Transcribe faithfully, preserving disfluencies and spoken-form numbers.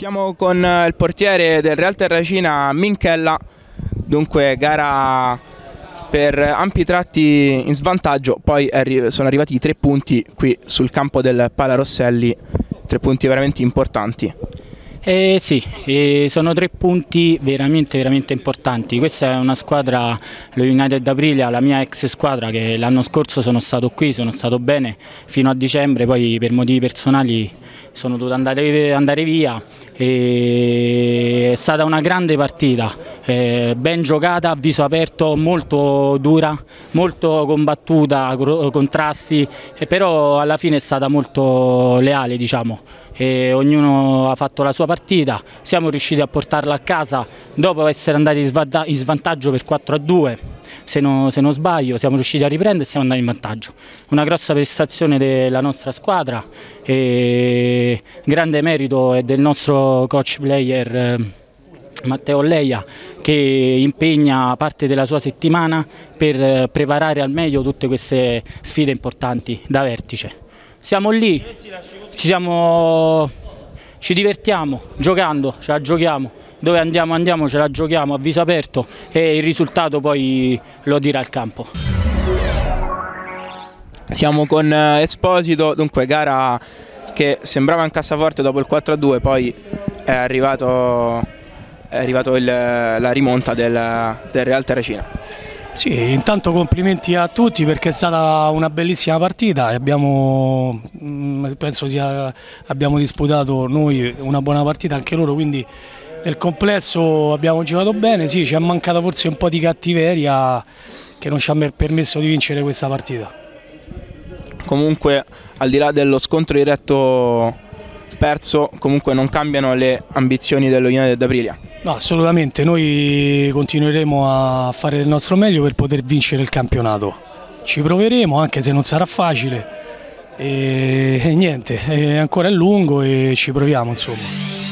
Siamo con il portiere del Real Terracina, Minchella. Dunque gara per ampi tratti in svantaggio, poi sono arrivati i tre punti qui sul campo del Pala Rosselli, tre punti veramente importanti. Eh sì, eh, sono tre punti veramente veramente importanti. Questa è una squadra, lo United Aprilia, la mia ex squadra, che l'anno scorso sono stato qui, sono stato bene fino a dicembre, poi per motivi personali sono dovuto andare, andare via. E è stata una grande partita, eh, ben giocata, a viso aperto, molto dura, molto combattuta, contrasti, eh, però alla fine è stata molto leale, diciamo. E ognuno ha fatto la sua partita, siamo riusciti a portarla a casa dopo essere andati in svantaggio per quattro a due, se, no, se non sbaglio, siamo riusciti a riprendere e siamo andati in vantaggio. Una grossa prestazione della nostra squadra e grande merito è del nostro coach player eh, Matteo Leia, che impegna parte della sua settimana per preparare al meglio tutte queste sfide importanti da vertice. Siamo lì, ci, siamo, ci divertiamo giocando, ce la giochiamo, dove andiamo andiamo, ce la giochiamo a viso aperto e il risultato poi lo dirà il campo. Siamo con Esposito, dunque gara che sembrava in cassaforte dopo il quattro a due, poi è arrivato, è arrivato il, la rimonta del, del Real Terracina. Sì, intanto complimenti a tutti perché è stata una bellissima partita e abbiamo, penso sia, abbiamo disputato noi una buona partita, anche loro, quindi nel complesso abbiamo giocato bene. Sì, ci è mancata forse un po' di cattiveria che non ci ha permesso di vincere questa partita. Comunque, al di là dello scontro diretto perso, comunque non cambiano le ambizioni dello United Aprilia. No, assolutamente, noi continueremo a fare il nostro meglio per poter vincere il campionato. Ci proveremo, anche se non sarà facile, e, e niente, è ancora lungo e ci proviamo, insomma.